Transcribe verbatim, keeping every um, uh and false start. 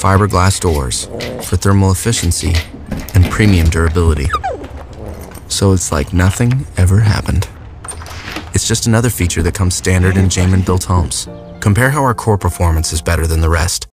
fiberglass doors for thermal efficiency and premium durability. So it's like nothing ever happened. It's just another feature that comes standard in Jayman built homes. Compare how our core performance is better than the rest.